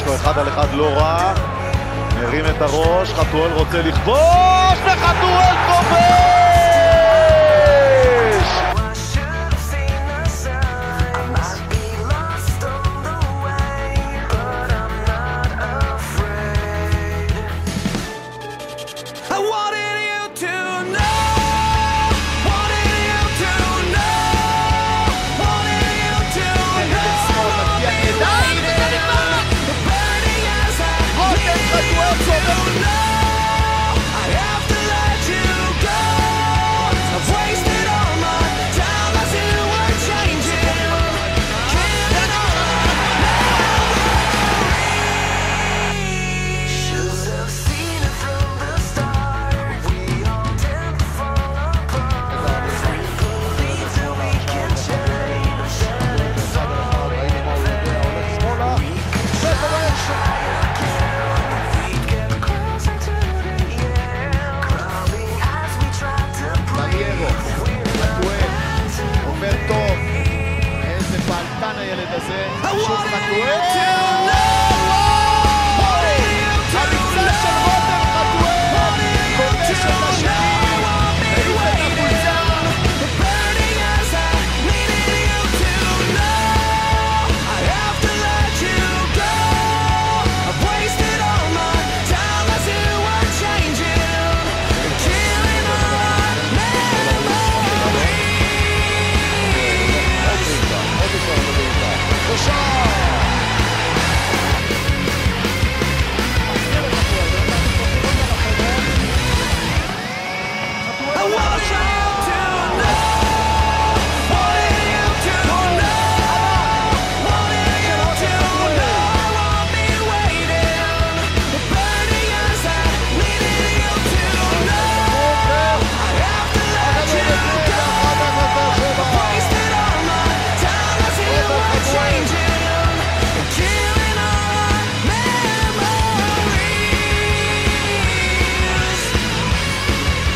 לו אחד על אחד לא רע, מרים את הראש, חתואל רוצה לכבוש, וחתואל כובש! הילד הזה, שוב חתואל! המקצה של רותם חתואל! כובש את השני! העיף את החולצה! Watch out!